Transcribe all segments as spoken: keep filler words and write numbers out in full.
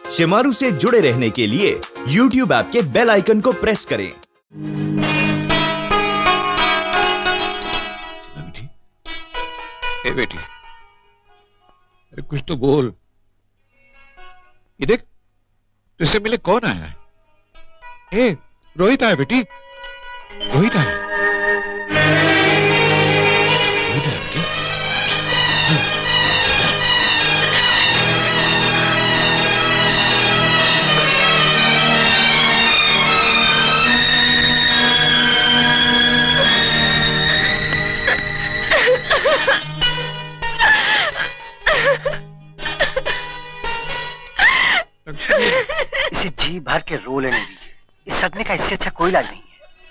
शिमारू से जुड़े रहने के लिए यूट्यूब ऐप के बेल आइकन को प्रेस करें। बेटी, ए बेटी, अरे कुछ तो बोल। ये देख, तुझसे मिले कौन आया है? ए, रोहित आया बेटी, रोहित आया। रोहित आया बेटी। इसे जी भर के रो लेने दीजिए। इस सदमे का इससे अच्छा कोई इलाज नहीं है।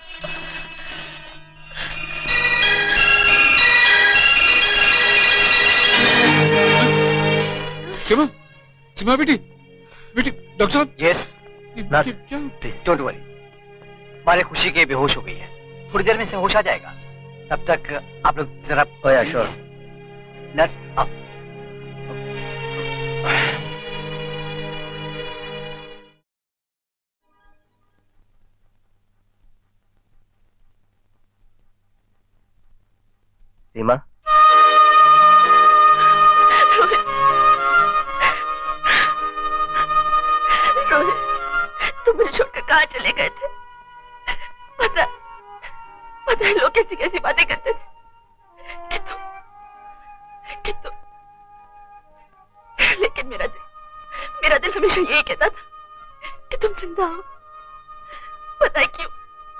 सीमा, सीमा बेटी, बेटी, डॉक्टर साहब। Yes, nurse, please don't worry. हमारे खुशी के बेहोश हो गई है, थोड़ी देर में से होश आ जाएगा। तब तक आप लोग जरा। Oh sure. नर्स आओ। सीमा, रोहित, रोहित, तुम मुझे छोड़कर कहाँ चले गए थे? पता, पता है लोग कैसी कैसी बातें करते थे कि तुम, कि तुम, लेकिन मेरा दिल, मेरा दिल हमेशा यही कहता था कि तुम जिंदा हो। पता है क्यों?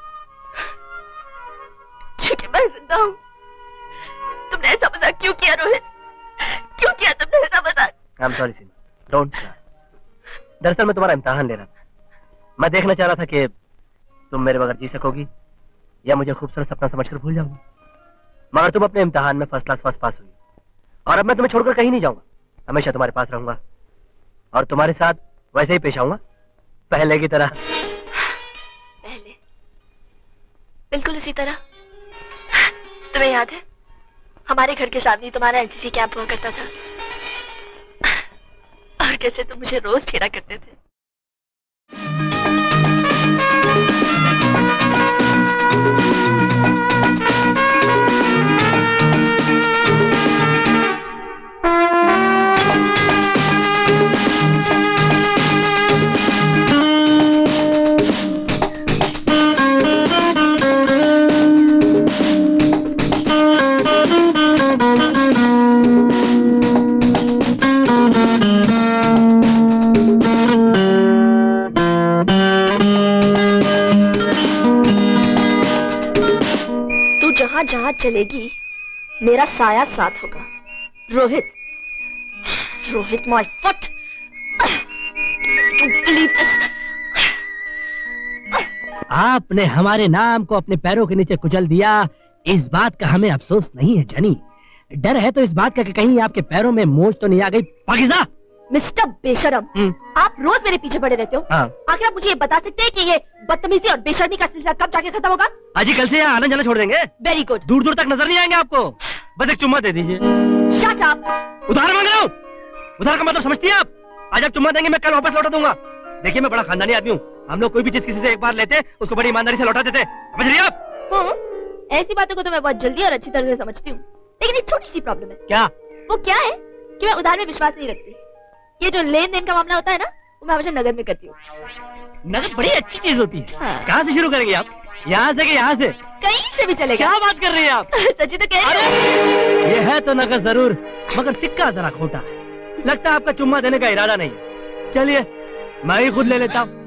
क्योंकि मैं जिंदा हूँ। तुमने ऐसा मजाक क्यों किया रोहित? क्यों किया तुमने ऐसा मजाक? I am sorry Seema, don't cry. दरअसल मैं तुम्हारा इम्तिहान ले रहा था। मैं देखना चाह रहा था कि तुम मेरे बगैर जी सकोगी या मुझे खूबसूरत सपना समझकर भूल जाओगी। मगर तुम अपने इम्तिहान में फर्स्ट क्लास फर्स्ट पास हुई और अब मैं तुम्हें छोड़कर कहीं नहीं जाऊंगा। हमेशा तुम्हारे पास रहूंगा और तुम्हारे साथ वैसे ही पेश आऊंगा, पहले की तरह। पहले? बिल्कुल इसी तरह। तुम्हें याद है हमारे घर के सामने तुम्हारा एनसीसी कैंप हुआ करता था और कैसे तुम मुझे रोज छेड़ा करते थे। जहां जहां चलेगी मेरा साया साथ होगा। Rohit, Rohit my foot. आपने हमारे नाम को अपने पैरों के नीचे कुचल दिया, इस बात का हमें अफसोस नहीं है जनी। डर है तो इस बात का कि कहीं आपके पैरों में मोच तो नहीं आ गई। पाकिज़ा! मिस्टर बेशरम, आप रोज मेरे पीछे पड़े रहते हो। हाँ। आखिर आप मुझे ये बता सकते हैं कि ये बदतमीजी और बेशर्मी का सिलसिला कब जाके खत्म होगा? अजी कल से यहाँ आना जाना छोड़ देंगे। Very good. दूर दूर तक नजर नहीं आएंगे आपको। बस एक चुम्मा दे दीजिए। Shut up. उधार मांग रहा हूँ। उधार का मतलब समझती हैं आप? आज आप चुम्मा देंगे, मैं कल वापस लौटा दूंगा। देखिए मैं बड़ा खानदानी आदमी हूँ। हम लोग कोई भी चीज किसी से एक बार लेते हैं उसको बड़ी ईमानदारी से लौटा देते हैं, समझ रही आप? ऐसी बातों को तो मैं बहुत जल्दी और अच्छी तरह से समझती हूँ, लेकिन एक छोटी सी प्रॉब्लम है। क्या? वो क्या है कि मैं उधार में विश्वास नहीं रखती। ये जो लेन देन का मामला होता है ना, वो मैं हमेशा नगद में करती हूँ। नगद बड़ी अच्छी चीज होती है। हाँ। कहाँ से शुरू करेंगे आप? यहाँ से कि यहाँ से? कहीं से भी चलेगा। क्या बात कर रही हैं आप? सच्ची तो कह रही हूँ। ये है तो नगद जरूर, मगर सिक्का जरा खोटा है। लगता है आपका चुम्मा देने का इरादा नहीं है। चलिए मैं ही खुद ले लेता हूँ।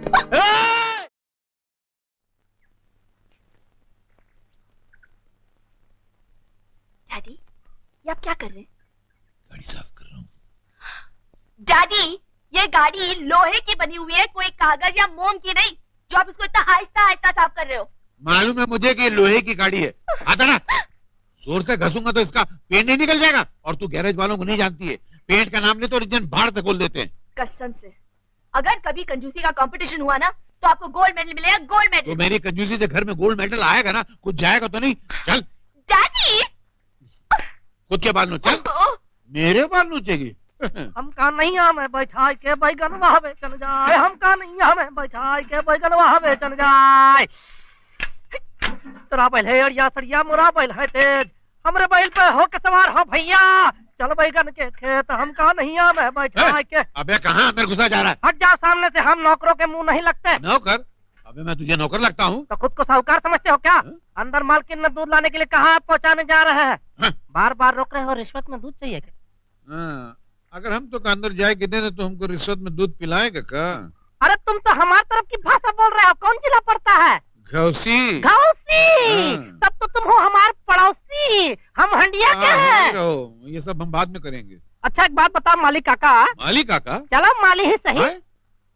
डैडी, ये आप क्या कर रहे हैं? गाड़ी साफ कर रहा हूँ। डैडी, ये गाड़ी लोहे की बनी हुई है, कोई कागज या मोम की नहीं, जो आप इसको इतना आहिस्ता आहिस्ता साफ कर रहे हो। मालूम है मुझे कि लोहे की गाड़ी है। आता ना, जोर से घसूंगा तो इसका पेंट नहीं निकल जाएगा। और तू गैरेज वालों को नहीं जानती है, पेंट का नाम ले तो इंजन बाहर से खोल देते हैं। कसम से, अगर कभी कंजूसी का कंपटीशन हुआ ना, तो आपको गोल्ड मेडल मिलेगा, गोल्ड मेडल। तो मेरी कंजूसी से घर में गोल्ड मेडल आएगा ना, कुछ जाएगा तो नहीं। चल डैडी, खुद के बाल नोच, चल। मेरे बाल नोचेगी? हम का नहीं हमें बैठा के बैगन वहाँ बेचन जाए, हम का नहीं हमें बैठा के बैगन वहाँ बेचन जाए। तेरा बैल है अड़िया सड़िया, मोरा बैल है तेज, हमरे बैल पे हो के सवार हो भैया, चल बैगन के खेत, हम का नहीं हमें बैठा के। अबे कहाँ अंदर घुसा जा रहा है? हट जा सामने से, हम नौकरों के मुंह नहीं लगते। नौकर? अबे मैं तुझे नौकर लगता हूँ? तो खुद को साहूकार समझते हो क्या? है? अंदर मालकिन ने दूध लाने के लिए कहा पहुँचाने जा रहे हैं, बार बार रोक रहे हो। रिश्वत में दूध चाहिए क्या? हाँ, अगर हम तो अंदर जाए कि देने तो हमको रिश्वत में दूध पिलाएगा का? अरे तुम तो हमारी तरफ की भाषा बोल रहे हो, कौन जिला पड़ता है? घौसी। घौसी? तब तो तुम हो हमारे पड़ोसी, हम हंडिया के हैं। ये सब हम बाद में करेंगे। अच्छा एक बात बताओ मालिक काका। मालिक काका? चलो मालिक ही सही। है?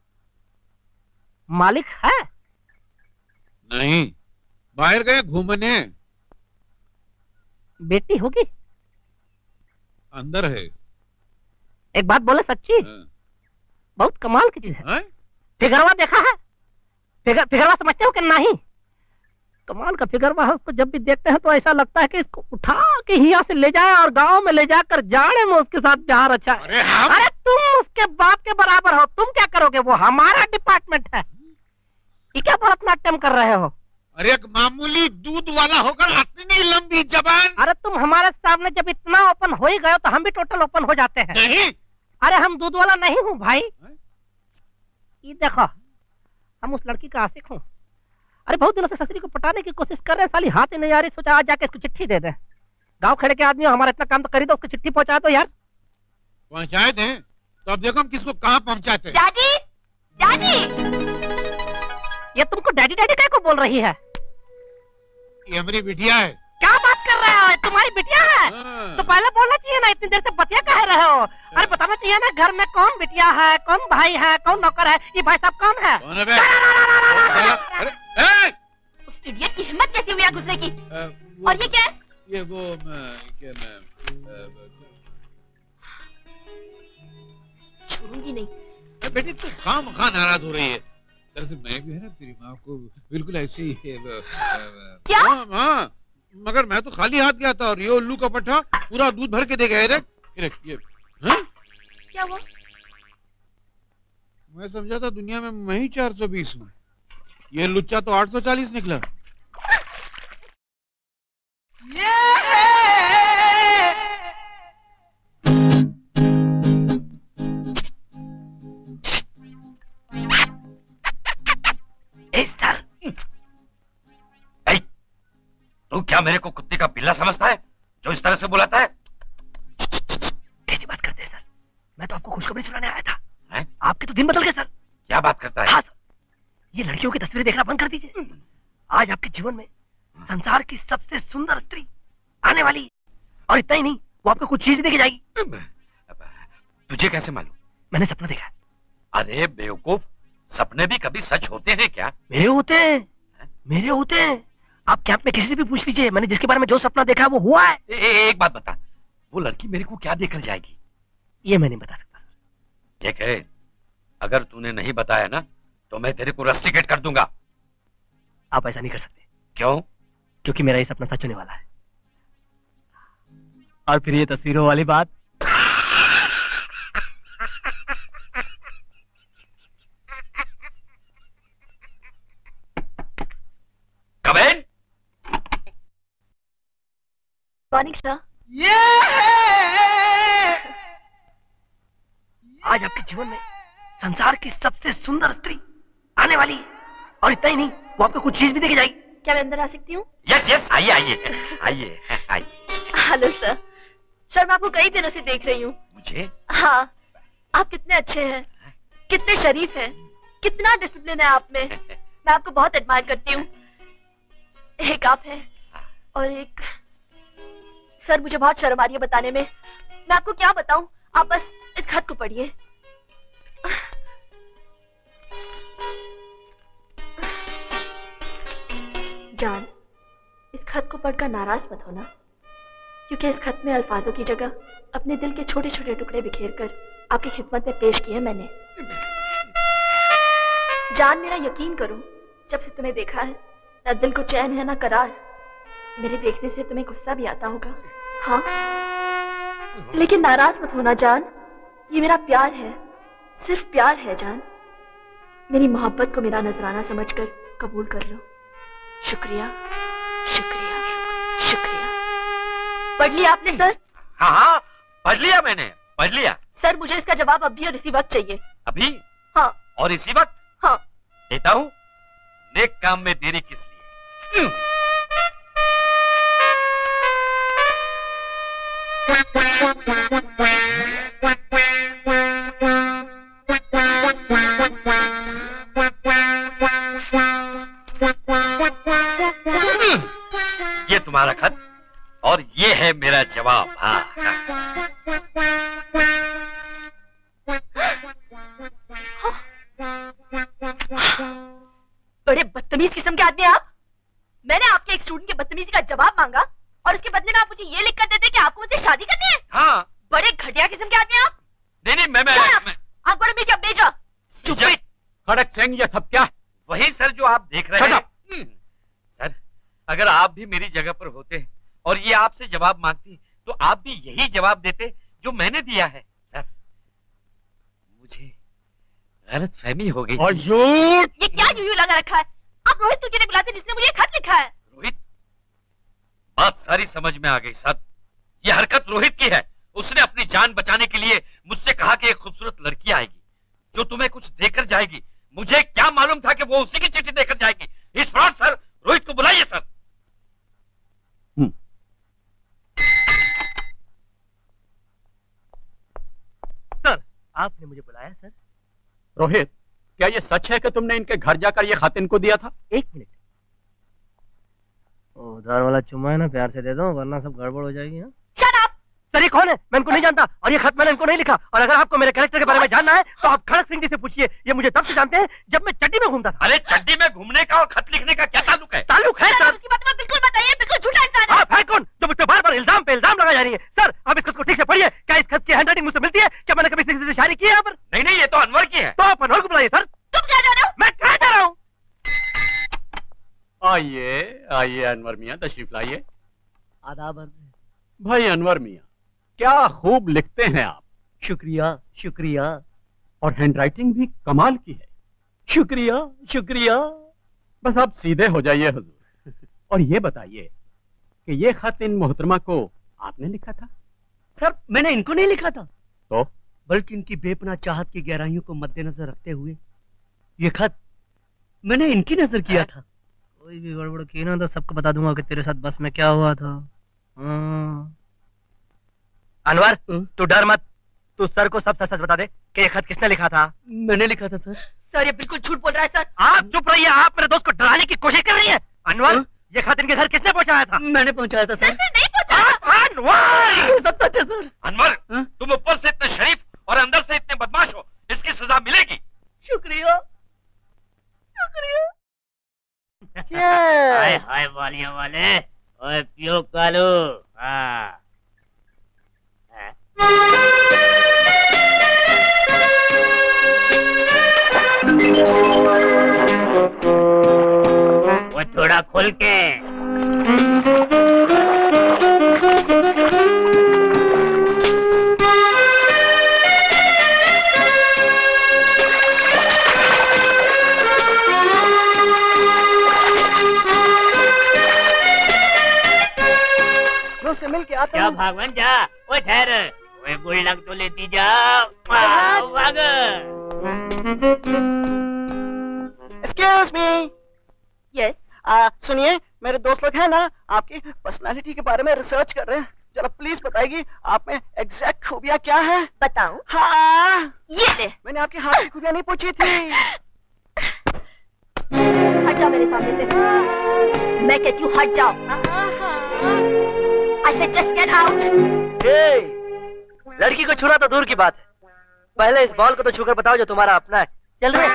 मालिक है? नहीं, बाहर गए घूमने। बेटी होगी? अंदर है। एक बात बोले सच्ची? बहुत कमाल की चीज है। फिगरवा देखा है? फिगर फिगरवा समझते हो कि नहीं? कमाल का फिगरवा है, उसको जब भी देखते हैं तो ऐसा लगता है कि इसको उठा के हिया से ले जाए और गांव में ले जाकर जाड़े में उसके साथ प्यार अच्छा। अरे, हम... अरे तुम उसके बाप के बराबर हो, तुम क्या करोगे? वो हमारा डिपार्टमेंट है। ये क्या भरतनाट्यम कर रहे हो? अरे एक मामूली दूध वाला होकर इतनी लंबी जबान। अरे तुम हमारे सामने जब इतना ओपन हो ही गए तो हम भी टोटल ओपन हो जाते हैं। नहीं, अरे हम दूध वाला नहीं हूँ भाई। ये देखो, हम उस लड़की का आशिक हूँ। अरे बहुत दिनों से ससुरी को पटाने की कोशिश कर रहे हैं, साली हाथ ही नहीं आ रही। सोचा आज जाके इसको चिट्ठी दे दे। गांव खेड़े के आदमी हमारा इतना काम तो करी दो, उसको चिट्ठी पहुंचा दो यार। पहुंचाए थे तो अब देखो हम किसको कहाँ पहुंचाते। Daddy, daddy. ये तुमको डैडी डैडी क्या को बोल रही है? ये हमारी बिटिया है। क्या बात कर रहे हो? तुम्हारी बिटिया है? तो पहले बोलना चाहिए ना, इतनी देर से बतिया कह रहे हो। अरे बताना चाहिए ना घर में कौन बिटिया है, कौन भाई है, कौन नौकर है। ये भाई साहब कौन है? कौन है बे? अरे, ए! उस इडियट की हिम्मत कैसी हुई यहाँ घुसने की? वो, और ये क्या है? ये वो मैं, क्या मैं, छोड़ूंगी नहीं। बेटी तो खाम खा नाराज हो रही है। दरअसल मैं भी है ना तेरी माँ को बिल्कुल ऐसे ही क्या? हाँ, मगर मैं तो खाली हाथ गया था और ये उल्लू का पट्टा पूरा दूध भर के दे गया। देख ये, ये, हाँ? क्या हुआ? मैं समझा था दुनिया में मैं ही चार सौ बीस हूँ, ये लुच्चा तो आठ सौ चालीस निकला। तू क्या मेरे को कुत्ते का पिल्ला समझता है जो इस तरह से बुलाता है? कैसी बात करते हैं सर? मैं तो आपको खुशखबरी सुनाने आया था। है? आपके तो दिन बदल गए सर। क्या बात करता है? हाँ सर, ये लड़कियों की तस्वीरें देखना बंद कर दीजिए। आज आपके जीवन में संसार की सबसे सुंदर स्त्री आने वाली है। और इतना ही नहीं, वो आपको कुछ चीज देके जाएगी। तुझे कैसे मालूम? मैंने सपना देखा। अरे बेवकूफ, सपने भी कभी सच होते हैं क्या? मेरे होते हैं, मेरे होते हैं। आप कैंप में किसी से भी पूछ लीजिए, मैंने जिसके बारे में जो सपना देखा है वो हुआ है। ए, ए, एक बात बता, वो लड़की मेरे को क्या देकर जाएगी? ये मैं नहीं बता सकता सर। देख है, अगर तूने नहीं बताया ना तो मैं तेरे को रस्टिकेट कर दूंगा। आप ऐसा नहीं कर सकते। क्यों? क्योंकि मेरा ये सपना सच होने वाला है। और फिर ये तस्वीरों वाली बात। कमेन। Morning sir. आज आपके जीवन में संसार की सबसे सुंदर स्त्री आने वाली है। और इतना ही नहीं, वो आपको कुछ चीज भी देके जाएगी। क्या मैं अंदर आ सकती हूँ? यस यस, आइए आइए आइए आइए। Hello sir. सर मैं आपको कई दिनों से देख रही हूँ। मुझे? हाँ, आप कितने अच्छे हैं, कितने शरीफ हैं, कितना डिसिप्लिन है आप में। मैं आपको बहुत एडमायर करती हूँ। एक आप है और एक सर, मुझे बहुत शर्म आ रही है बताने में। मैं आपको क्या बताऊं, आप बस इस खत को पढ़िए। जान, इस खत को पढ़कर नाराज मत होना, क्योंकि इस खत में अल्फाजों की जगह अपने दिल के छोटे छोटे टुकड़े बिखेर कर आपकी खिदमत में पेश किए मैंने। जान, मेरा यकीन करो, जब से तुम्हें देखा है ना दिल को चैन है ना करार। मेरे देखने से तुम्हें गुस्सा भी आता होगा, हाँ, लेकिन नाराज मत होना जान। ये मेरा प्यार है, सिर्फ प्यार है जान। मेरी मोहब्बत को मेरा नजराना समझकर कबूल कर लो। शुक्रिया, शुक्रिया, शुक्रिया। पढ़ लिया आपने सर? हाँ हाँ पढ़ लिया मैंने, पढ़ लिया। सर मुझे इसका जवाब अभी और इसी वक्त चाहिए। अभी? हाँ। और इसी वक्त? हाँ। देता हूँ। नेक काम में देरी किस लिए? ये तुम्हारा खत और ये है मेरा जवाब। हाँ, हाँ। बड़े बदतमीज किस्म के आदमी आप। मैंने आपके एक स्टूडेंट के बदतमीजी का जवाब मांगा और उसके बदले में आप मुझे ये लिख कर देते कि आपको मुझसे शादी करनी है। हाँ। बड़े घटिया किस्म के आदमी आप। नहीं नहीं मैं मैं, मैं... आप बड़े क्या बेजा स्टूपिड। खड़क सिंह ये सब क्या? वही सर जो आप देख रहे हैं। सर अगर आप भी मेरी जगह पर होते और ये आपसे जवाब मांगती तो आप भी यही जवाब देते जो मैंने दिया है। सर मुझे गलत फहमी हो गई। और झूठ। ये क्या यूं यूं लगा रखा है? आप रोहित को क्यों नहीं बुलाते जिसने मुझे खत लिखा है? रोहित? बात सारी समझ में आ गई सर। ये हरकत रोहित की है। उसने अपनी जान बचाने के लिए मुझसे कहा कि एक खूबसूरत लड़की आएगी जो तुम्हें कुछ देकर जाएगी। मुझे क्या मालूम था कि वो उसी की चिट्ठी देकर जाएगी। इस फ्रॉड सर रोहित को बुलाइए सर। सर आपने मुझे बुलाया सर? रोहित क्या ये सच है कि तुमने इनके घर जाकर ये खत इनको दिया था? एक मिनट, उधार वाला चुम्मा है ना, प्यार से दे दो वरना सब गड़बड़ हो जाएगी। हाँ? Shut up! सर ये कौन है? मैं इनको नहीं जानता और ये खत मैंने इनको नहीं लिखा। और अगर आपको मेरे कैरेक्टर के बारे में जानना है तो आप खड़क सिंह जी से पूछिए। ये मुझे तब से जानते हैं जब मैं चड्डी में घूमता था। अरे चड्डी में घूमने का और खत लिखने का क्या ताल्लुक है? ताल्लुक है सर। उसकी बात में बिल्कुल बताइए, बिल्कुल झूठा इंसान है। आप है कौन जो मुझ पे बार बार इल्जाम पे इल्जाम लगा जा रही है? सर आप इस खत को ठीक से पढ़िए। क्या इस खत की हैंडराइटिंग मुझसे मिलती है? क्या मैंने कभी किसी से शायरी की है यहाँ पर? नहीं नहीं ये तो अनवर की है। तो आप अनवर को बुलाइए सर। तुम क्या जा रहे हो? मैं कहाँ जा रहा हूँ? आइए आइए अनवर मियाँ तशरीफ लाइए। आदाब भाई अनवर मियाँ क्या खूब लिखते हैं आप। शुक्रिया शुक्रिया। और हैंडराइटिंग भी कमाल की है। शुक्रिया शुक्रिया। बस आप सीधे हो जाइए हुजूर और ये बताइए कि ये खत इन मोहतरमा को आपने लिखा था? सर मैंने इनको नहीं लिखा था तो बल्कि इनकी बेपनाह चाहत की गहराइयों को मद्देनजर रखते हुए ये खत मैंने इनकी नजर किया था। कोई भी गड़बड़ की ना तो सबको बता दूंगा कि तेरे साथ बस में क्या हुआ था। अनवर तू डर मत, तू सर को सब सच सच बता दे कि ये खत किसने लिखा था। मैंने लिखा था सर। सर ये बिल्कुल झूठ बोल रहा है सर। आप चुप रहिए, आप मेरे दोस्त को डराने की कोशिश कर रही है। अनवर ये खत इनके घर किसने पहुंचाया था? मैंने पहुंचाया था सर। नहीं पहुंचाया। अनवर सब सच है सर। अनवर तुम ऊपर से इतने शरीफ और अंदर से इतने बदमाश हो, इसकी सजा मिलेगी। शुक्रिया शुक्रिया। हाय हाय वालियां वाले और पियो कालो। हाँ वो थोड़ा खोल के। से मिल के आता क्या भागवान जा। वो ठहर, वो गुल्लक तो लेती जाओ। भाग। Excuse me. Yes. आ, सुनिए मेरे दोस्त लोग हैं ना आपकी पर्सनालिटी के बारे में रिसर्च कर रहे हैं। जरा प्लीज बताइए आप में एग्जैक्ट खूबियाँ क्या है? बताऊं? हाँ ये ले। मैंने आपकी हाथ की खूबियाँ नहीं पूछी थी। हट जाओ मेरे सामने से। मैं कहती हूँ हट जाओ। I said just get out. लड़की को छूना तो दूर की बात है, पहले इस बॉल को तो छूकर बताओ जो तुम्हारा अपना है। चल रहे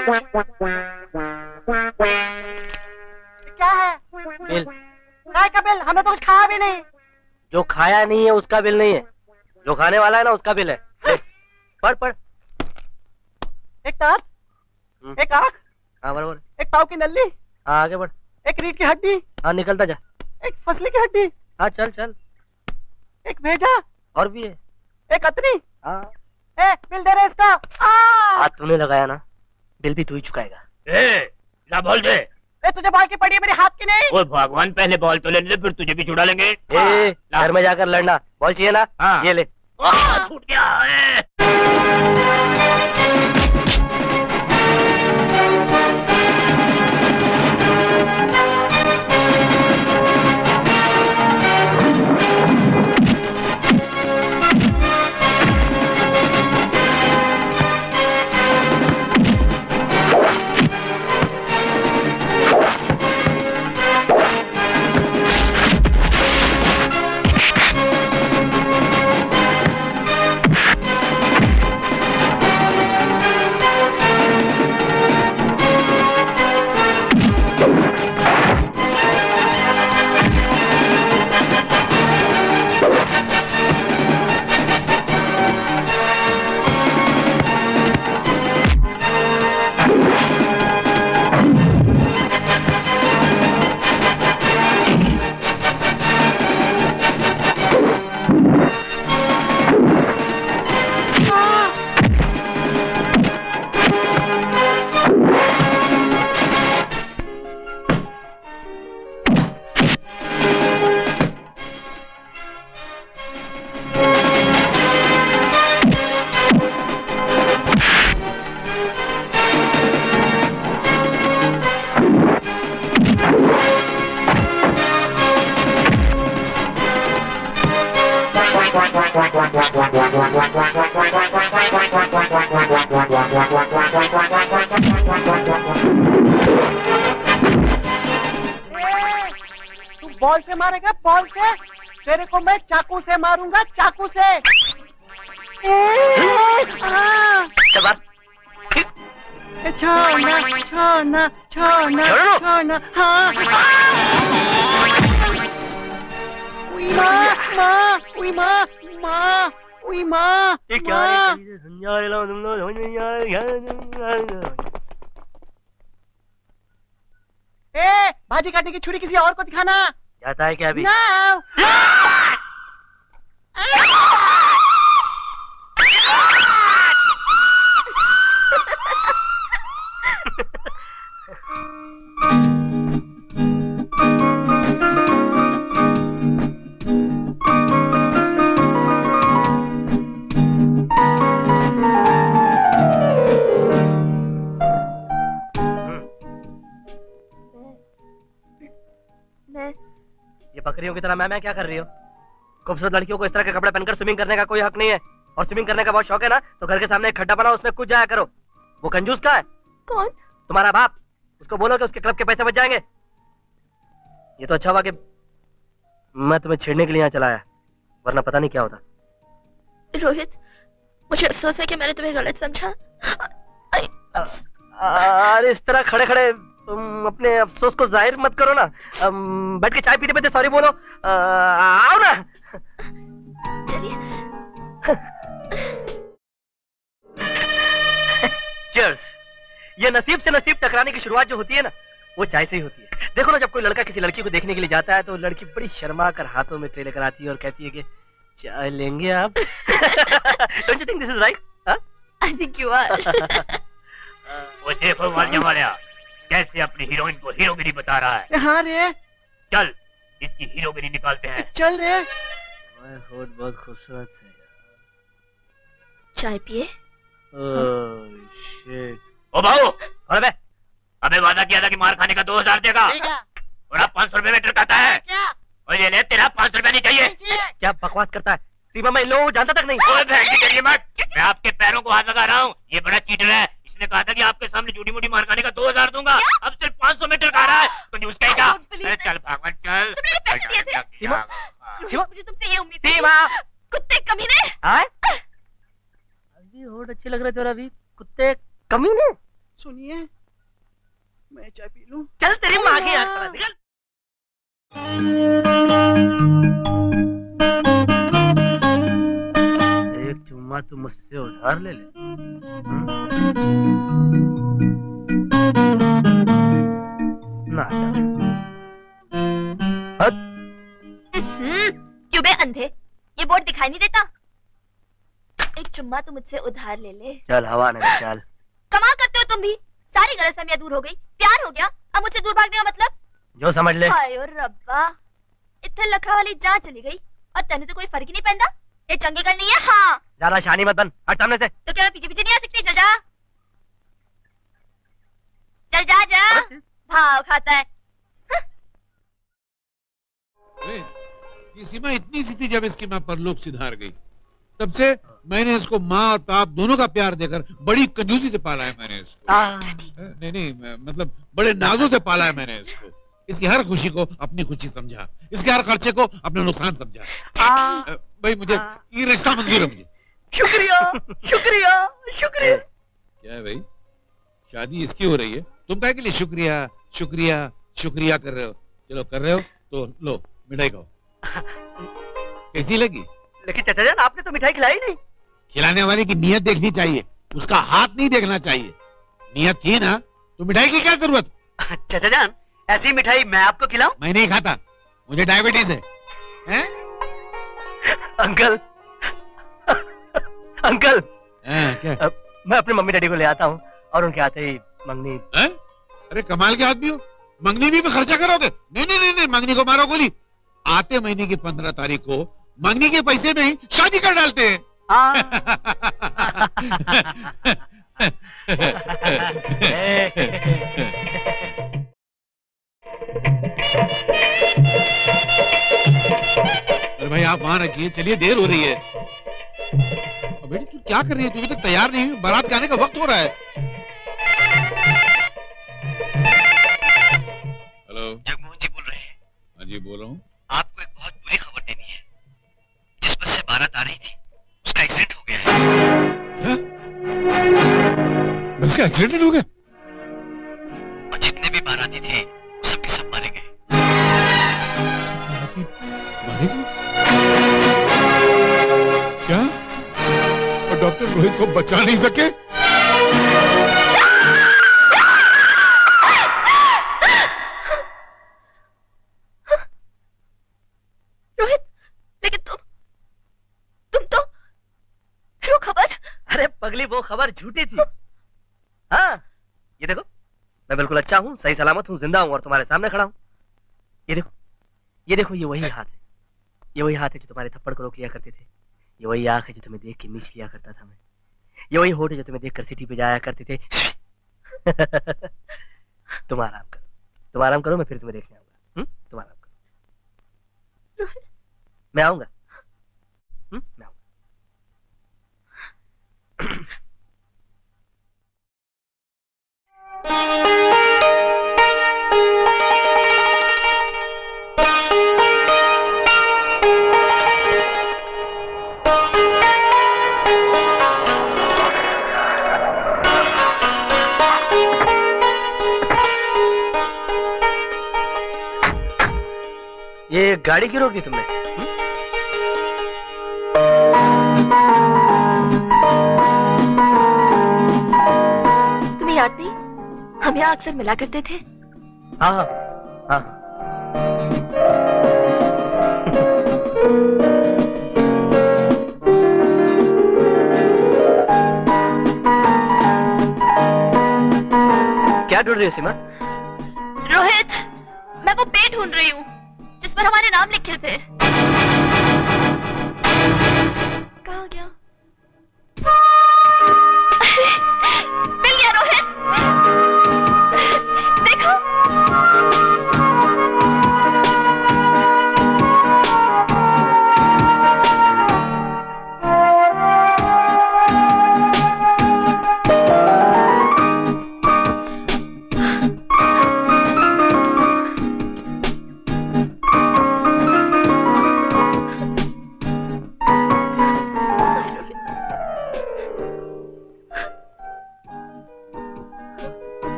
क्या है? बिल। काय का बिल? हमने तो कुछ खाया भी नहीं। जो खाया नहीं है उसका बिल नहीं है, जो खाने वाला है ना उसका बिल है। ले, पढ़ पढ़। एक तार, एक आँख, हाँ बराबर, एक पाव की नल्ली, हाँ आगे बढ़, एक रीढ़ की हड्डी, हाँ निकलता जा, एक फसली की हड्डी, हाँ चल चल, एक भेजा, और भी है, एक अतनी, हाँ ए, बिल दे रहे इसका। हाथ तूने लगाया ना, बिल भी तू ही चुकाएगा। ए, ला बॉल दे। ए, तुझे बॉल की पड़ी है, मेरे हाथ की नहीं। ओए भगवान, पहले बॉल तो लेने दे, फिर तुझे भी छुड़ा लेंगे। ए, घर में जाकर लड़ना। बॉल चाहिए ना? हाँ। ये ले। छूट गया। ए। तू बॉल से मारेगा? बॉल से? तेरे को मैं चाकू से मारूंगा, चाकू से। चल छोड़ना छोड़ना छोड़ना छोड़ना। हाँ माँ माँ उई माँ माँ उई माँ। ये क्या है? समझा रहे हो तुम लोग? समझ नहीं आ रहा। ए, भाजी काटने की छुरी किसी और को दिखाना। जाता है क्या अभी? ना। ये बकरियों की तरह मैं मैं क्या कर रही हूँ? खूबसूरत लड़कियों को इस तरह के कपड़े पहनकर स्विमिंग करने का कोई हक नहीं है। और स्विमिंग करने का बहुत शौक है ना, तो घर के सामने एक खड्डा बनाओ, उसमें कूद जाया करो। वो कंजूस का है? कौन? तुम्हारा बाप। उसको बोलो कि उसके क्लब के पैसे बच जाएंगे। ये तो अच्छा हुआ कि मैं तुम्हें छेड़ने के लिए यहाँ चलाया, वरना पता नहीं क्या होता। रोहित, मुझे अफसोस है कि मैंने तुम्हें गलत समझा। अरे इस तरह खड़े खड़े तुम अपने अफसोस को जाहिर मत करो ना। बैठ के चाय पीते पीते सॉरी बोलो। आ, आओ ना। चलिए। Cheers। ये नसीब से नसीब टकराने की शुरुआत जो होती है ना, वो चाय से ही होती है। देखो ना, जब कोई लड़का किसी लड़की को देखने के लिए जाता है तो लड़की बड़ी शर्मा कर हाथों में ट्रे लेकर आती है और कहती है कि चाय लेंगे आप? Don't you think this is right? Huh? I think you are। वो देखो वालिया वालिया, कैसे अपनी हीरोइन को हीरोगिरी बता रहा है। हाँ रे। चल, इसकी हीरोगिरी निकालते हैं। चल रे। होठ बहुत खूबसूरत है। चाय पिए? Oh shit. ओ भाऊ, अबे अबे वादा किया था कि मार खाने का दो हजार देगा, और आप पाँच सौ रुपए में कहता है क्या? और ये ले, तेरा पाँच सौ रुपया नहीं चाहिए। क्या बकवास करता है? सीमा मैं लो जानता तक नहीं। ओए बहन की करिए मत, मैं आपके पैरों को हाथ लगा रहा हूँ। ये बड़ा चीटर है। इसने कहा था कि आपके सामने झूठी मूठी मार खाने का दो हजार दूंगा, अब सिर्फ पाँच सौ मीटर खा रहा है। तो न्यूज कहीं का? चल भगवान चल। सीमा, मुझे तुमसे ये उम्मीद थी। सीमा, कुत्ते कमीने। अभी होठ अच्छे लग रहे थे और अभी कुत्ते कमीने। सुनिए, मैं चाय पी लूं? चल तेरी माँ की यात्रा निकल। एक चुम्मा तू मुझसे उधार ले ले। ना क्यों बे अंधे, ये बोर्ड दिखाई नहीं देता? एक चुम्मा तो मुझसे उधार ले ले। चल हवा नहीं चल। कमाल करते हो तुम भी। सारी गलतफहमियां दूर हो गई, प्यार हो गया, अब मुझसे दूर भागने का मतलब? जो समझ ले। हाय ओ रब्बा, इत्थे लखा वाली जान चली गई और तेने तो कोई फर्क ही नहीं पैंदा। ये चंगी गल नहीं है। हाँ ज्यादा शानी मत बन, हट सामने से। तो क्या मैं पीछे पीछे नहीं आ सकती? चल जा, चल जा जा, भाव खाता है। ये सीमा इतनी सी थी जब इसकी माँ परलोक सिधार गई, तब से मैंने इसको माँ और बाप दोनों का प्यार देकर बड़ी कंजूसी से पाला है मैंने इसको। नहीं नहीं मतलब बड़े नाजों से पाला है मैंने इसको। इसकी हर खुशी को अपनी खुशी समझा, इसके हर खर्चे को अपना नुकसान समझा। भाई मुझे ये रिश्ता मंजूर है मुझे। शुक्रिया शुक्रिया शुक्रिया। क्या है भाई, शादी इसकी हो रही है, तुम काहे के लिए शुक्रिया शुक्रिया शुक्रिया कर रहे हो? चलो कर रहे हो तो लो मिठाई खाओ। कैसी लगी? लेकिन चाचा जान आपने तो मिठाई खिलाई नहीं। खिलाने वाले की नियत देखनी चाहिए, उसका हाथ नहीं देखना चाहिए। नियत थी ना तो मिठाई की क्या जरूरत? चाचा जान ऐसी मिठाई मैं आपको खिलाऊं? मैं नहीं खाता, मुझे डायबिटीज है, हैं? अंकल अंकल हैं, क्या? मैं अपनी मम्मी डैडी को ले आता हूँ और उनके आते ही मंगनी। हैं? अरे कमाल के आदमी हो, मंगनी भी में खर्चा करोगे? नहीं नहीं नहीं, नहीं मंगनी को मारो गोली। आते महीने की पंद्रह तारीख को मंगनी के पैसे में ही शादी कर डालते हैं। अरे भाई आप वहां रखिए, चलिए देर हो रही है। बेटी तू क्या कर रही है? तू अभी तक तैयार नहीं है, बारात के आने का वक्त हो रहा है। हेलो जगमोहन जी बोल रहे हैं। हाँ जी बोल रहा हूँ। आपको एक बहुत बुरी खबर देनी है। जिस बस से बारात आ रही थी उसका एक्सीडेंट हो गया है। बस का एक्सीडेंट हो गया? और जितने भी बाराती थे वो सब के सब मारे गए। मारे गए? क्या? और डॉक्टर रोहित को बचा नहीं सके? रोहित, लेकिन तुम तुम तो फिर वो खबर। अरे पगली वो खबर झूठी थी। हाँ ये देखो मैं बिल्कुल अच्छा हूँ, सही सलामत हूँ, जिंदा हूँ और तुम्हारे सामने खड़ा हूँ। ये देखो ये देखो ये वही हाथ है, ये वही हाथ है जो तुम्हारे थप्पड़ को रोक लिया करते थे। ये वही आंख है जो तुम्हें देख के मीच लिया करता था मैं। ये वही होठ है जो तुम्हें देख कर सिटी पे जाया करते थे। तुम आराम करो, तुम आराम करो, मैं फिर तुम्हें देखने आऊंगा। हम्म तुम आराम करो, मैं आऊंगा। हम्म मैं आऊंगा। ये गाड़ी क्यों रोकी तुमने? हुँ? तुम्हें याद नहीं हम यहाँ अक्सर मिला करते थे? हाँ हाँ हाँ। क्या ढूंढ रही हो सीमा? रोहित, मैं वो पेड़ ढूंढ रही हूँ जिस पर हमारे नाम लिखे थे। कहाँ गया? अरे, मिल गया रोहित। देखो।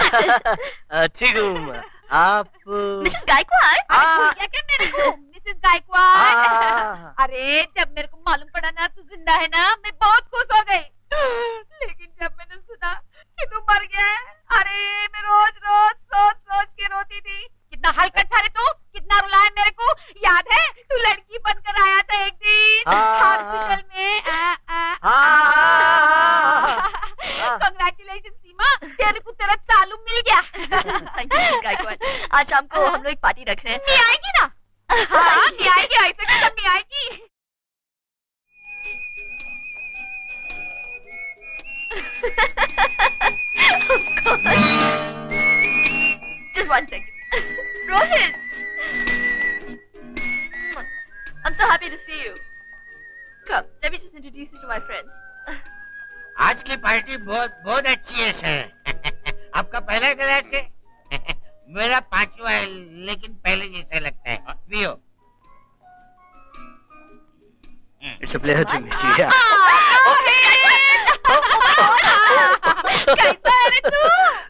ठीक हूँ आप। मिसेस गायकवाड़? भूल गया क्या मेरे को? मिसेस गायकवाड़। अरे जब मेरे को मालूम पड़ा ना तू जिंदा है ना, मैं बहुत खुश हो गई। लेकिन जब मैंने सुना कि तू मर गया है, अरे मैं रोज रोज सोच सोच के रोती थी। कितना हलकट था रे तू, कितना रुलाया मेरे को। याद है तू लड़की बनकर आया था एक दिन हॉस्पिटल में। कांग्रेचुलेशन सीमा, तेरे को तेरा चालू मिल गया। Thank you Gaikwad. आज शाम को हम लोग एक पार्टी रख रहे हैं। नहीं आएगी ना? हाँ नहीं आएगी, ऐसे कैसे नहीं आएगी। Just one second. Rohit! I'm so happy to see you. Come, let me just introduce you to my friends. आज की पार्टी बहुत बहुत अच्छी है सर। आपका पहला गिलास है। मेरा पांचवा है, लेकिन पहले जैसा लगता है। पियो। It's a pleasure to meet you. कैसा है रे तू?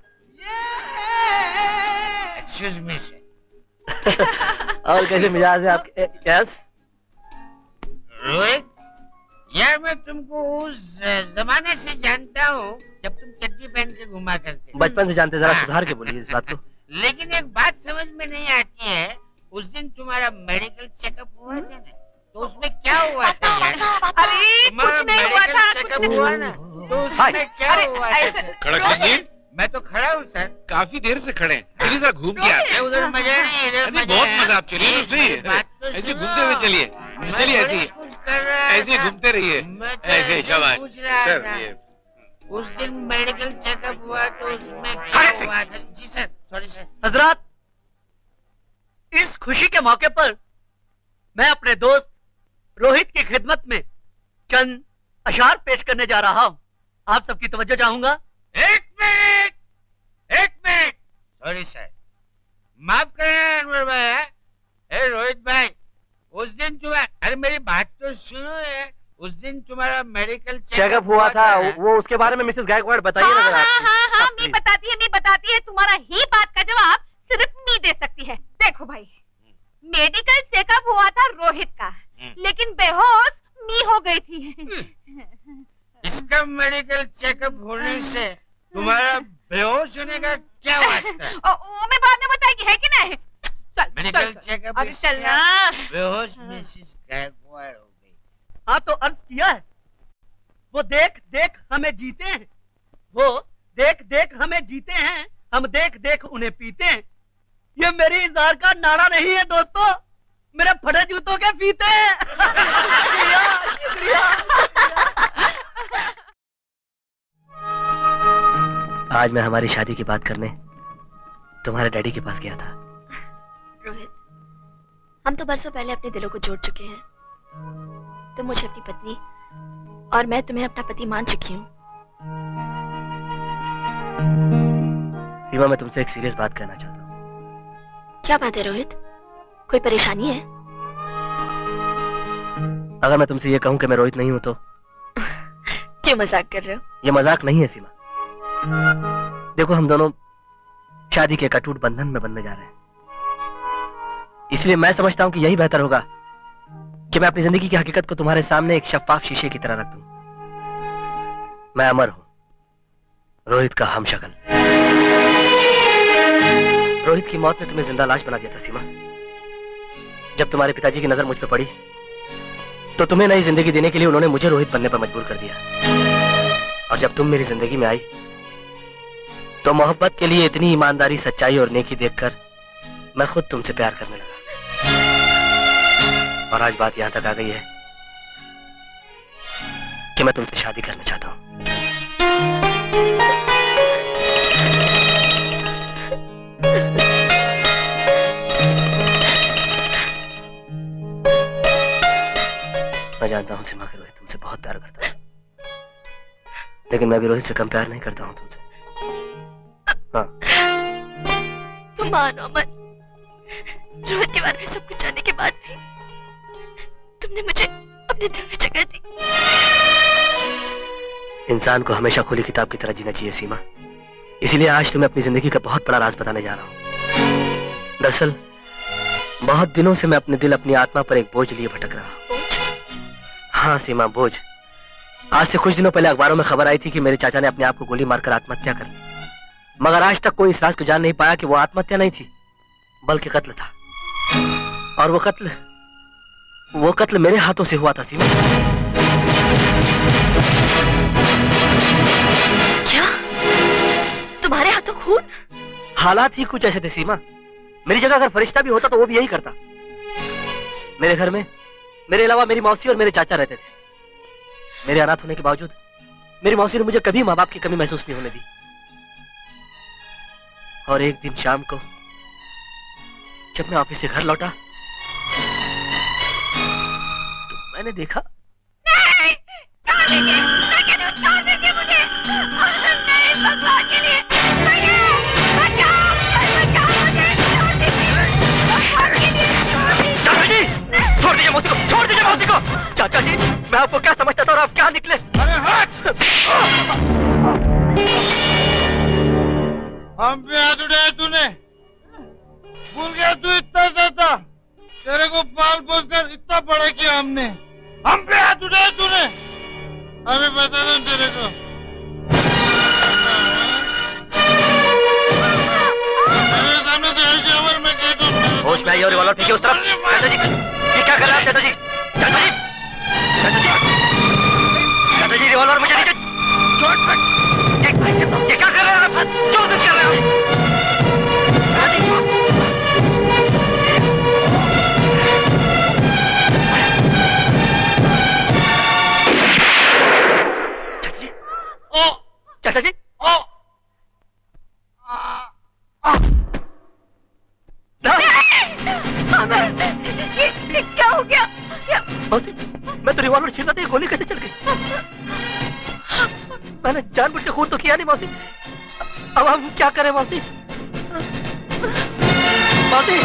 Excuse me sir. और कैसे मिजाज है आपके? यस रोहित, यार मैं तुमको उस जमाने से जानता हूँ जब तुम चड्डी पहन के घुमा करते। बचपन से जानते, जरा सुधार के बोलिए इस बात को। लेकिन एक बात समझ में नहीं आती है, उस दिन तुम्हारा मेडिकल चेकअप हुआ था ना, तो उसमें क्या हुआ था यार? अरे कुछ नहीं हुआ था, चेकअप हुआ ना, तो उसमें क्या हुआ था? खड़क सिंह जी, मैं तो खड़ा हूँ सर। काफी देर से खड़े हैं, चलिए जरा घूम के आते हैं। उधर मजा नहीं, इधर अरे मजा बहुत है। मजा, आप चलिए तो सही। बात तो ऐसे सुनो। घूमते हुए चलिए, चलिए ऐसे ही कुछ कर रहा ऐसे ही था। घूमते रहिए, मैं तो ऐसे ही ऐसे शाबाश पूछ रहा सर। था। ये उस दिन मेडिकल चेकअप हुआ तो उसमें क्या हुआ था? जी सर, सॉरी सर। हजरात, इस खुशी के मौके पर मैं अपने दोस्त रोहित की खिदमत में चंद अशार पेश करने जा रहा हूँ। आप सबकी तवज्जो चाहूंगा। एक मिनट, एक मिनट। सॉरी सर, माफ करना अनवर भाई। ए रोहित भाई, उस दिन तुम्हारा, अरे मेरी बात तो सुनो यार। उस दिन तुम्हारा मेडिकल चेकअप हुआ था, वो उसके बारे में मिसेस गायकवाड़ बताइए ना जरा। हाँ हाँ हाँ, मैं बताती है, मैं बताती है। तुम्हारा ही बात का जवाब सिर्फ मी दे सकती है। देखो भाई, मेडिकल चेकअप हुआ था रोहित का, लेकिन बेहोश मी हो गई थी। इसका मेडिकल चेकअप होने से तुम्हारा बेहोश होने का क्या वास्ता? वो मैं बाद में बताएगी, है कि नहीं? चल मेडिकल चेकअप अरे चल ना। बेहोश मिसेस गायकवाड़ हो गई। हाँ तो अर्ज किया है, वो देख देख हमें जीते हैं, वो देख देख हमें जीते हैं, हम देख देख उन्हें पीते हैं। ये मेरी इज़हार का नारा नहीं है दोस्तों, मेरे फटे जूतों के फीते हैं। शुक्रिया, शुक्रिया। आज मैं हमारी शादी की बात करने तुम्हारे डैडी के पास गया था। रोहित, हम तो बरसों पहले अपने दिलों को जोड़ चुके हैं। तुम मुझे अपनी पत्नी और मैं तुम्हें अपना पति मान चुकी हूँ। सीमा, मैं तुमसे एक सीरियस बात कहना चाहता हूँ। क्या बात है रोहित, कोई परेशानी है? अगर मैं तुमसे ये कहूँ कि मैं रोहित नहीं हूँ तो? क्यों मजाक कर रहे हो? ये मजाक नहीं है सीमा। देखो, हम दोनों शादी के एक अटूट बंधन में बंधने जा रहे हैं, इसलिए मैं समझता हूँ कि यही बेहतर होगा कि मैं अपनी जिंदगी की हकीकत को तुम्हारे सामने एक शफाफ शीशे की तरह रख दूं। मैं अमर हूं, रोहित का हमशक्ल। रोहित की मौत ने तुम्हें जिंदा लाश बना दिया था सीमा। जब तुम्हारे पिताजी की नजर मुझ पर पड़ी तो तुम्हें नई जिंदगी देने के लिए उन्होंने मुझे रोहित बनने पर मजबूर कर दिया। और जब तुम मेरी जिंदगी में आई तो मोहब्बत के लिए इतनी ईमानदारी, सच्चाई और नेकी देखकर मैं खुद तुमसे प्यार करने लगा। और आज बात यहां तक आ गई है कि मैं तुमसे शादी करना चाहता हूं। मैं जानता हूं सीमा के रोहित तुमसे बहुत प्यार करता है, लेकिन मैं भी रोहित से कम प्यार नहीं करता हूं तुमसे। हाँ। तुम मानो अमर, रोहित के बारे में सब कुछ जानने के बाद भी तुमने मुझे अपने दिल में जगह दी। इंसान को हमेशा खुली किताब की तरह जीना चाहिए सीमा। इसीलिए आज तुम्हें अपनी जिंदगी का बहुत बड़ा राज बताने जा रहा हूं। दरअसल बहुत दिनों से मैं अपने दिल अपनी आत्मा पर एक बोझ लिए भटक रहा हूँ। हाँ सीमा, बोझ। आज से कुछ दिनों पहले अखबारों में खबर आई थी कि मेरे चाचा ने अपने आप को गोली मारकर आत्महत्या कर ली, मगर आज तक कोई इस राज को जान नहीं पाया कि वो आत्महत्या नहीं थी बल्कि कत्ल था। और वो कत्ल वो कत्ल मेरे हाथों से हुआ था सीमा। क्या? तुम्हारे हाथों खून? हालात ही कुछ ऐसे थे सीमा। मेरी जगह अगर फरिश्ता भी होता तो वो भी यही करता। मेरे घर में मेरे अलावा मेरी मौसी और मेरे चाचा रहते थे। मेरे अनाथ होने के बावजूद मेरी मौसी ने मुझे कभी माँ बाप की कमी महसूस नहीं होने दी। और एक दिन शाम को जब मैं ऑफिस से घर लौटा तो मैंने देखा। नहीं, छोड़ दीजिए, मैं कहती हूँ, छोड़ दीजिए मुझे। नहीं, भगवान के लिए, नहीं, बचाओ, बचाओ मुझे, छोड़ दीजिए, भगवान के लिए, छोड़ दीजिए। चाचा जी, छोड़ दीजिए मौसी को, छोड़ दीजिए मौसी को। चाचा जी, मैं आपको क्या समझता था और आप क्या निकले। अरे हट! हम पे हाथ उठाया तूने, भूल गया तू इतना सा था। तेरे को पाल पोस कर इतना बड़ा किया हमने। हम पे हाथ उठाया तूने, अभी बता दूं तेरे को। मेरे सामने से हट जा, अमर, मैं कहता हूँ। होश में आइए और रिवॉल्वर फेंकिए उस तरफ। चाचा जी, ये क्या कर रहे हैं आप चाचा जी? चाचा जी, चाचा जी, चाचा जी, रिवॉल्वर मुझे दीजिए। चोट पे, ये क्या कर रहे हैं आप? क्यों कर रहे हैं? ओ, चाचा जी, ओ, ये, ये क्या हो गया? मौसी, मैं तो रिवॉल्वर छीन रहा था, ये गोली कैसे चल गई? मैंने जानबूझ के खून तो किया नहीं मौसी। अब हम क्या करें मौसी? मौसी,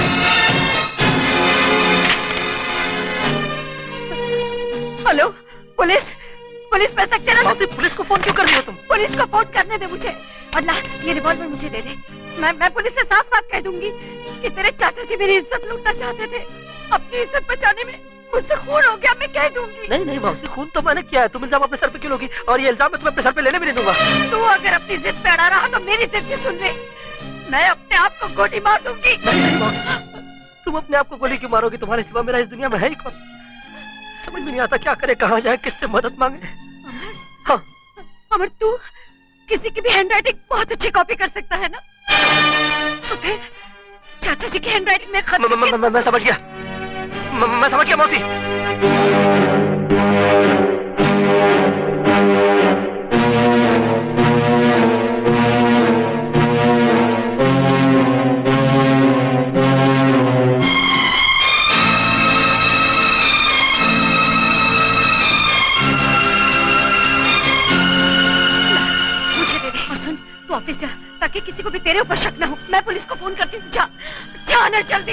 हेलो, पुलिस, पुलिस में सक्सेना। मौसी, पुलिस को फोन क्यों कर रही हो तुम? पुलिस को फोन करने दे मुझे। और ला, ये रिवॉल्वर मुझे दे दे। मैं मैं पुलिस से साफ साफ कह दूंगी कि तेरे चाचा जी मेरी इज्जत लूटना चाहते थे। अपनी इज्जत बचाने में मुझसे खून हो गया, मैं कह दूंगी। नहीं नहीं मौसी, खून तो मैंने किया है। तुम इल्जाम अपने सर पे क्यों लोगी? और ये इल्जाम मैं तुम्हें अपने सर पे लेने भी नहीं दूंगा। तू अगर अपनी जिद पे अड़ा रहा तो मेरी जिद भी सुन ले। मैं अपने आप को गोली मार दूंगी। नहीं नहीं मौसी, तुम अपने आप को गोली क्यों मारोगी? तुम्हारे सिवा मेरा इस दुनिया में है ही कौन? समझ में नहीं आता क्या करे, कहाँ जाए, किससे मदद मांगे। हाँ अमर, तू किसी की भी हैंडराइटिंग बहुत अच्छी कॉपी कर सकता है ना? तो फिर चाचा जी की हैंडराइटिंग में खत। मैं समझ गया, मैं समझ गया मौसी। ऑफिस जा, ताकि किसी को भी तेरे ऊपर शक न हो। मैं पुलिस को फोन करती हूँ। जा, जाना जल्दी।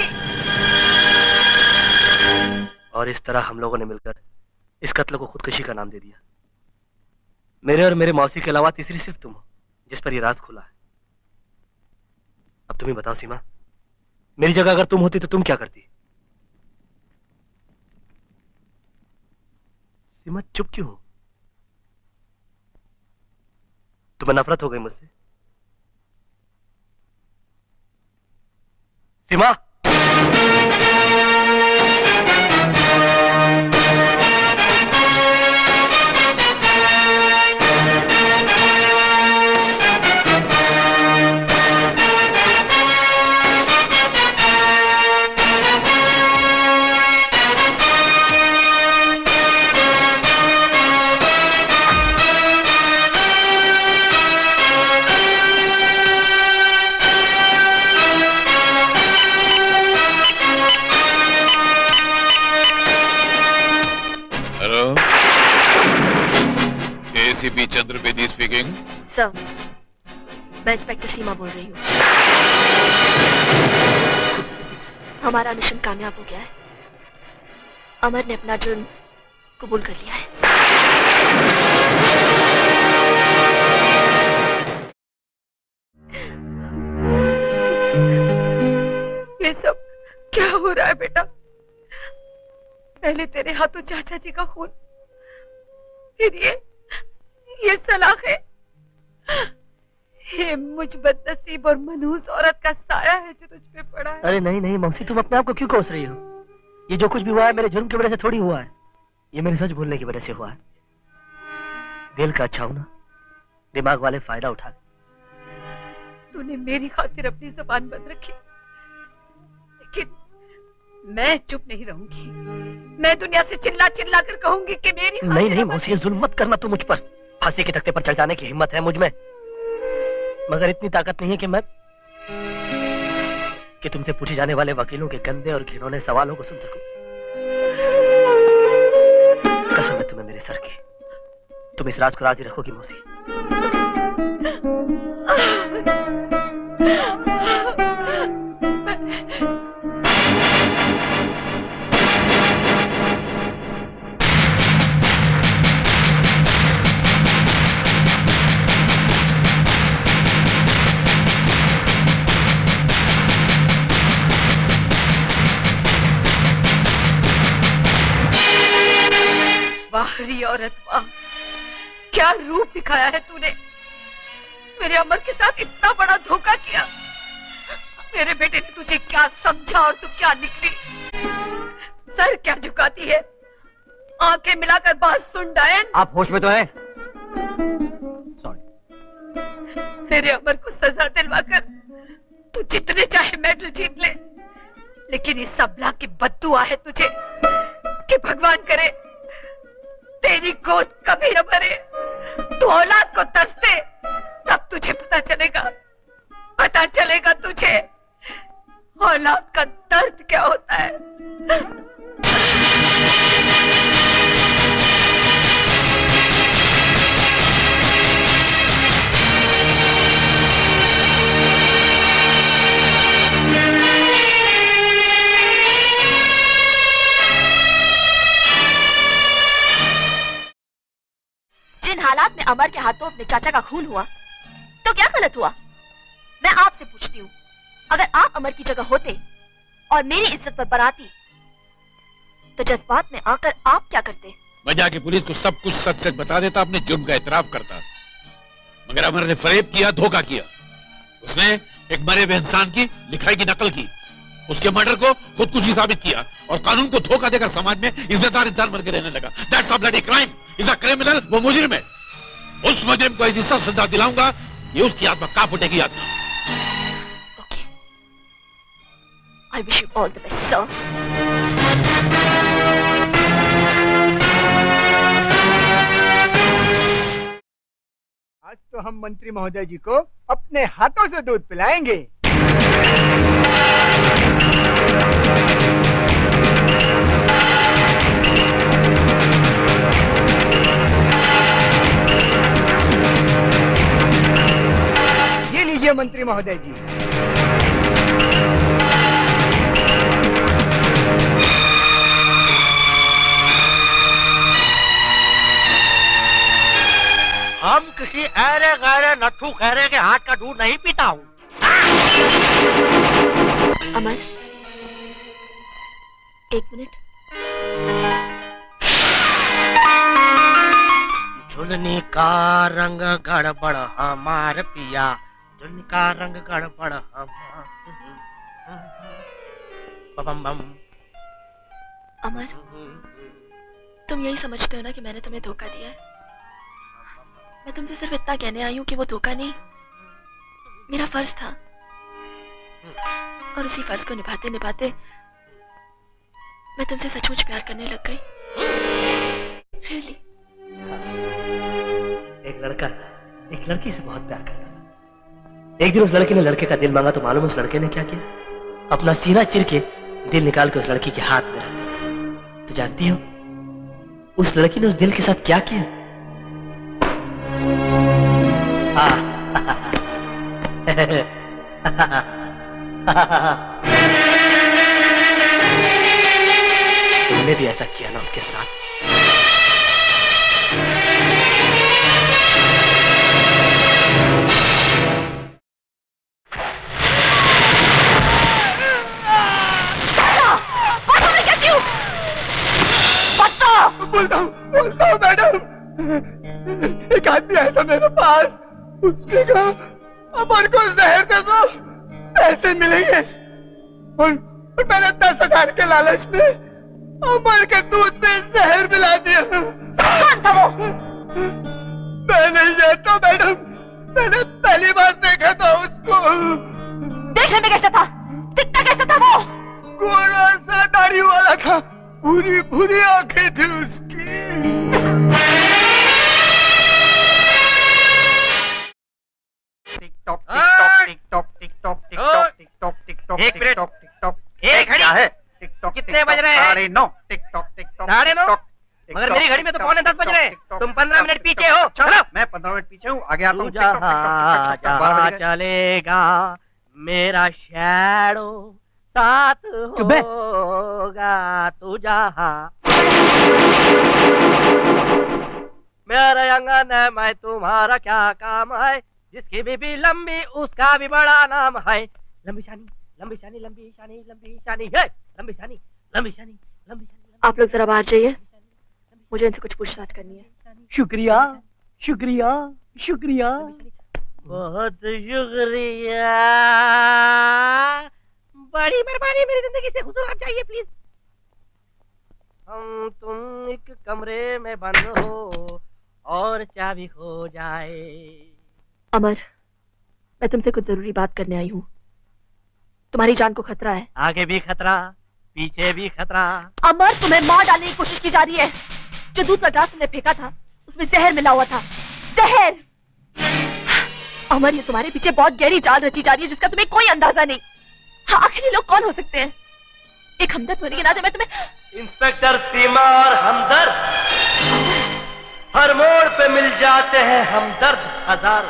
और इस तरह हम लोगों ने मिलकर इस कत्ल को खुदकुशी का नाम दे दिया। मेरे और मेरे मौसी के अलावा तीसरी सिर्फ तुम हो जिस पर ये राज खुला है। अब तुम ही बताओ सीमा, मेरी जगह अगर तुम होती तो तुम क्या करती? सीमा, चुप क्यों हो? तुम्हें नफरत हो गई मुझसे? Seema, ACP Chandrapedi speaking. Sir, मैं इंस्पेक्टर सीमा बोल रही हूँ। हमारा मिशन कामयाब हो गया है। अमर ने अपना जुर्म कबूल कर लिया है। ये सब क्या हो रहा है बेटा? पहले तेरे हाथों चाचा जी का खून, फिर ये ये सलाखें। ये मुझ बदनसीब और मनहूस औरत का साया है जो तुझ पे पड़ा है। अरे नहीं नहीं मौसी, तुम अपने आप को क्यों कोस रही हो? ये जो कुछ भी हुआ है मेरे जुर्म की वजह से थोड़ी हुआ है, ये मेरे सच बोलने की वजह से हुआ है। दिल का अच्छा होना, दिमाग वाले फायदा उठा। तूने मेरी खातिर अपनी जुबान बंद रखी, लेकिन मैं चुप नहीं रहूंगी। मैं दुनिया से चिल्ला चिल्ला कर कहूंगी कि मेरी नहीं नहीं मौसी, जुल्म मत करना तू मुझ पर। फांसी के तख्ते पर चढ़ जाने की हिम्मत है मुझ में, मगर इतनी ताकत नहीं है कि मैं कि तुमसे पूछे जाने वाले वकीलों के गंदे और घिनौने सवालों को सुन सकूं। कसम है तुम्हें मेरे सर की, तुम इस राज को राजी रखोगी मौसी? बाहरी औरत, वाह क्या रूप दिखाया है तूने। मेरे अमर के साथ इतना बड़ा धोखा किया। मेरे बेटे ने तुझे क्या समझा और तू क्या निकली। सर क्या झुकाती है, आंखें मिलाकर बात सुन डायन। आप होश में तो हैं? सॉरी। मेरे अमर को सजा दिलवाकर तू जितने चाहे मेडल जीत ले, लेकिन इस सबला की बद्दुआ है तुझे कि भगवान करे तेरी गोद कभी न भरे, तू औलाद को तरसे, तब तुझे पता चलेगा, पता चलेगा तुझे औलाद का दर्द क्या होता है। जिन हालात में अमर के हाथों अपने चाचा का खून हुआ, तो क्या गलत हुआ? मैं आपसे पूछती हूँ, अगर आप अमर की जगह होते और मेरी इज्जत पर बराती, तो जज्बात में आकर आप क्या करते? मैं जाके पुलिस को सब कुछ सच सच बता देता, अपने जुर्म का इतराफ करता। मगर अमर ने फरेब किया, धोखा किया। उसने एक मरे हुए इंसान की लिखाई की नकल की, उसके मर्डर को खुदकुशी साबित किया और कानून को धोखा देकर समाज में इज्जतदार इंसान बन के रहने लगा। That's a bloody crime. He's a criminal. वो मुजरिम है। उस मुजरिम को ऐसी सख्त सजा दिलाऊंगा, ये उसकी आत्मा कांप उठेगी आत्मा। Okay. I wish you all the best, sir. आज तो हम मंत्री महोदय जी को अपने हाथों से दूध पिलाएंगे। ये लीजिए मंत्री महोदय जी। हम किसी ऐरे गैरे नट्ठू खैरे के हाथ का दूध नहीं पीता हूँ। अमर, एक मिनट। झुलनी का रंग गड़बड़ हमार पिया, झुलनी का रंग गड़बड़ हमार। बम बम। अमर, तुम यही समझते हो ना कि मैंने तुम्हें धोखा दिया है? मैं तुमसे सिर्फ इतना कहने आई हूँ कि वो धोखा नहीं, मेरा फर्ज था। और उसी फर्ज को निभाते निभाते मैं तुमसे सचमुच प्यार करने लग गई। Really? एक लड़का एक लड़की से बहुत प्यार करता था। एक दिन उस लड़के ने लड़के का दिल मांगा तो मालूम उस लड़के ने क्या किया? अपना सीना चिर के दिल निकाल के उस लड़की के हाथ में रख दिया। तो जानती हो उस लड़की ने उस दिल के साथ क्या किया? तुमने भी ऐसा किया ना उसके साथ? एक आदमी आया था मेरे पास, उसने कहा अमर को जहर दे दो, पैसे मिलेंगे। और, और मैंने दस हजार के लालच में अमर के दूध में जहर मिला दिया। कौन था वो? मैं नहीं जानता मैडम, मैंने पहली बार देखा था उसको। देखने में कैसा था? दिखता कैसा था वो? गोरा सा दाढ़ी वाला था, पूरी पूरी आंखें थी उसकी। Tick tock tick tock tick tock tick tock tick tock tick tock एक मिनट। टिक टॉक एक घड़ी है टिक टॉक। कितने बज रहे हैं? साढ़े नौ। टिक टॉक टिक टॉक साढ़े नौ? टिक मगर टॉक, मेरी घड़ी में तो टिक पौने टॉक, दस बज टिक रहे हैं। टॉक, टिक तुम टॉक, पंद्रह टिक मिनट टॉक, पीछे टिक हो। टॉक, चलो चलो। मैं पंद्रह मिनट पीछे हूँ, आगे आता तू हूँ। टिक टॉक, टिक टॉक, जहाँ टिक टॉक, बारह जहाँ बजे। चलेगा मेरा शैडो साथ होगा, तू जहाँ। मेरा अंगन है, मैं तुम्हारा क्या काम है, जिसकी बीबी लंबी उसका भी बड़ा नाम है। लंबी शानी लंबी शानी लंबी शानी लंबी शानी है, लंबी शानी लंबी शानी लंबी शानी। आप लोग जरा बाहर जाइए, मुझे इनसे कुछ पूछताछ करनी है। शुक्रिया शुक्रिया शुक्रिया, बहुत शुक्रिया, बड़ी मेहरबानी, मेरी जिंदगी से हुजूर आप जाइए प्लीज। हम तुम एक कमरे में बंद हो और चाबी खो जाए। अमर, मैं तुमसे कुछ जरूरी बात करने आई हूँ। तुम्हारी जान को खतरा है। आगे भी खतरा, पीछे भी खतरा। अमर, तुम्हें मार डालने की कोशिश की जा रही है। जो दूध का ग्लास तुमने फेंका था उसमें जहर मिला हुआ था, जहर। अमर, ये तुम्हारे पीछे बहुत गहरी जाल रची जा रही है जिसका तुम्हें कोई अंदाजा नहीं। हाँ, आखिर ये लोग कौन हो सकते हैं? एक हमदर्द होने के नाते मैं तुम्हें। इंस्पेक्टर सीमा और हमदर्द, हर मोड़ पे मिल जाते हैं हमदर्द हजारों।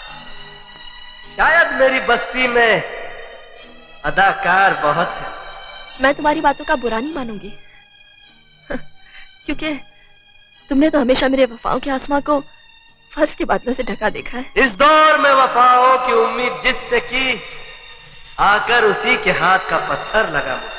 शायद मेरी बस्ती में अदाकार बहुत है। मैं तुम्हारी बातों का बुरा नहीं मानूंगी, क्योंकि तुमने तो हमेशा मेरे वफाओं के आसमां को फर्ज के बादलों से ढका देखा है। इस दौर में वफाओं की उम्मीद जिससे की, आकर उसी के हाथ का पत्थर लगा मुझे।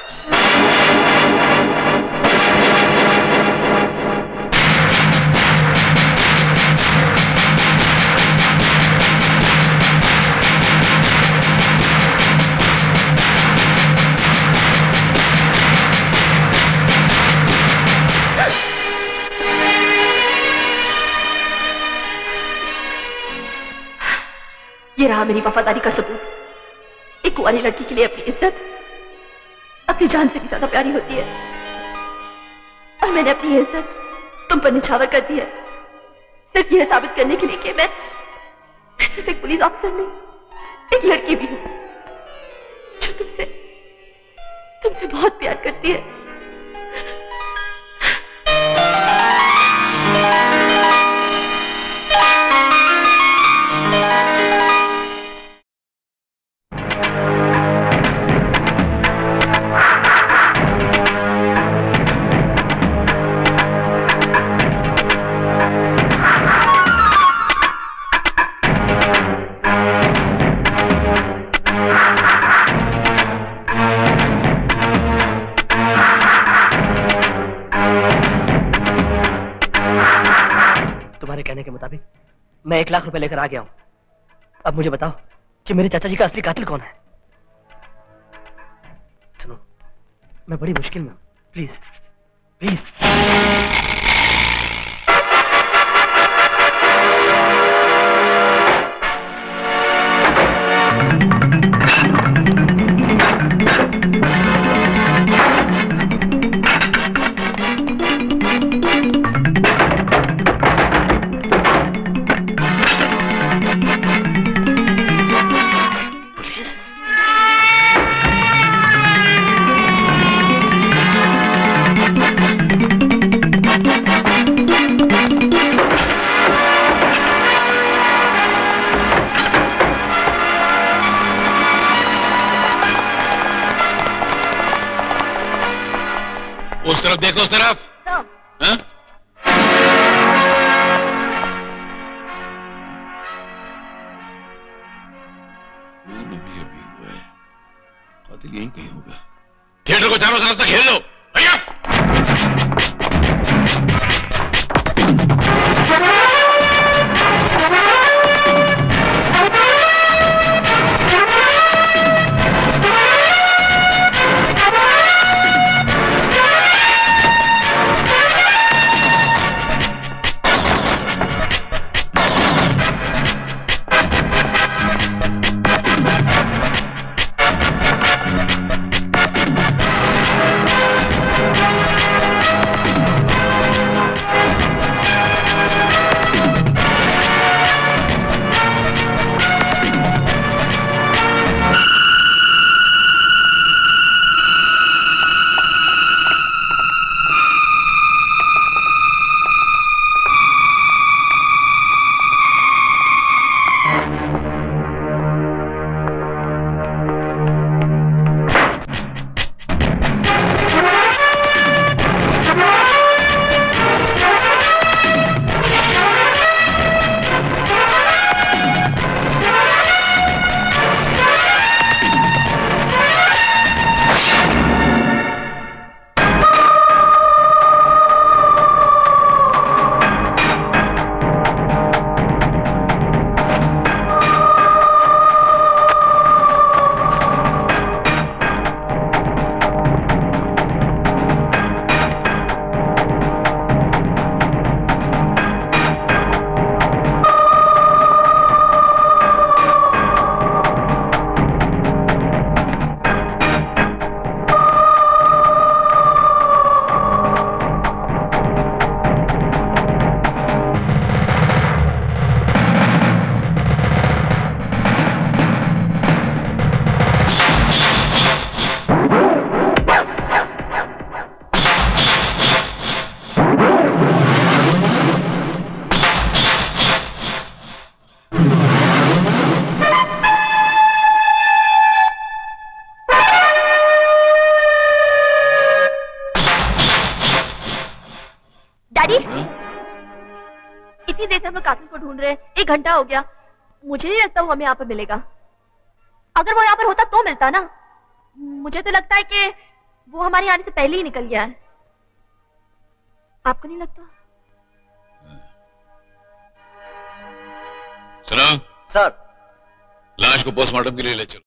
ये रहा मेरी वफादारी का सबूत। एक कुंवारी लड़की के लिए अपनी इज्जत अपनी जान से भी ज्यादा प्यारी होती है, और मैंने अपनी ये इज्जत तुम पर निछावर कर दी है, सिर्फ यह साबित करने के लिए कि मैं, मैं सिर्फ एक पुलिस ऑफिसर नहीं, एक लड़की भी हूं जो तुमसे तुमसे बहुत प्यार करती है। मैं एक लाख रुपए लेकर आ गया हूं। अब मुझे बताओ कि मेरे चाचा जी का असली कातिल कौन है? सुनो, मैं बड़ी मुश्किल में हूं, प्लीज प्लीज। उस तरफ देखो, उस तरफ। हाँ? अभी अभी हुआ है, कातिल यहीं कहीं होगा। थिएटर को चारों तरफ तक घेर लो। भैया डैडी, इतनी देर से हम लोग कातिल को ढूंढ रहे हैं, एक घंटा हो गया। मुझे नहीं लगता वो हमें यहाँ पर मिलेगा। अगर वो यहाँ पर होता तो मिलता ना। मुझे तो लगता है कि वो हमारे आने से पहले ही निकल गया है। आपको नहीं लगता? सुनो सर, लाश को पोस्टमार्टम के लिए ले चलो।